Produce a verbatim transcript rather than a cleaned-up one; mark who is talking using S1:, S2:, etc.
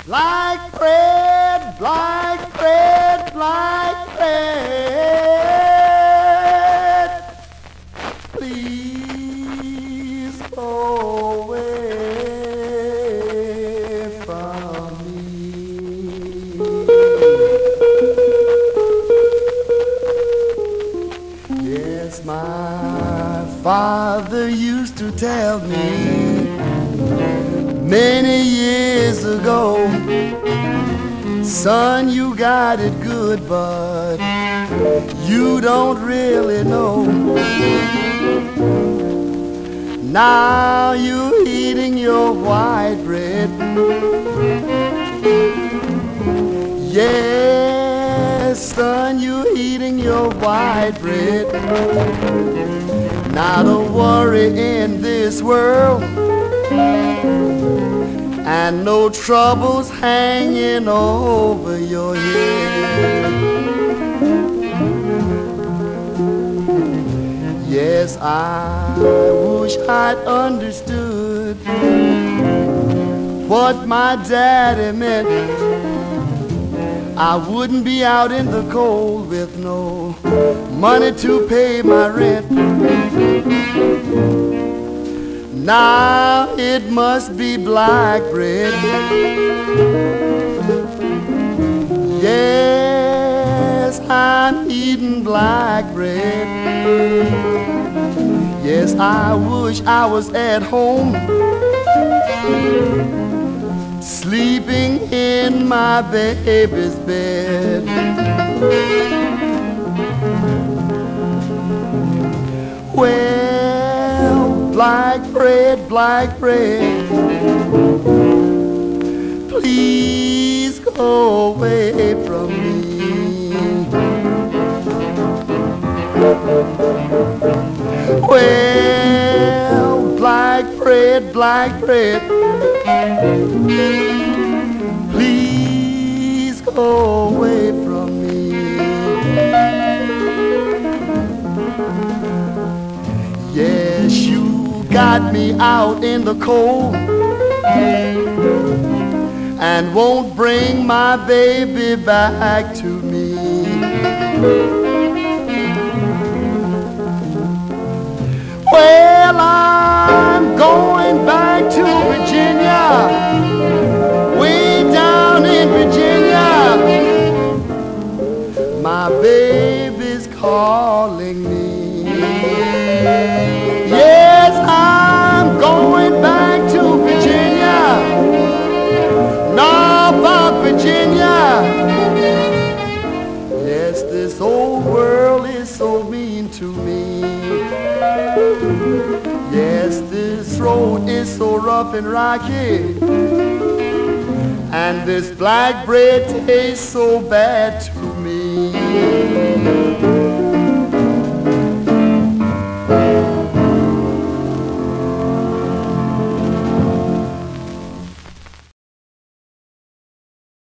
S1: Like bread, like bread, like bread. Please go away from me. Yes, my father used to tell me many years ago, son, you got it good, but you don't really know. Now you're eating your white bread. Yes, son, you're eating your white bread. Not a worry in this world, and no troubles hanging over your head. Yes, I wish I'd understood what my daddy meant. I wouldn't be out in the cold with no money to pay my rent. Now it must be black bread. Yes, I'm eating black bread. Yes, I wish I was at home, sleeping in my baby's bed. Well, black bread, black bread, please go away from me. Well, black bread, black bread, please go away from me. Yes, you got me out in the cold and won't bring my baby back to me. Well, I'm going back to Virginia, way down in Virginia. My baby's calling me. Yes, I'm going back to Virginia, Norfolk, Virginia. Yes, this old world is so mean to me. Yes, this road is so rough and rocky, and this black bread tastes so bad to me.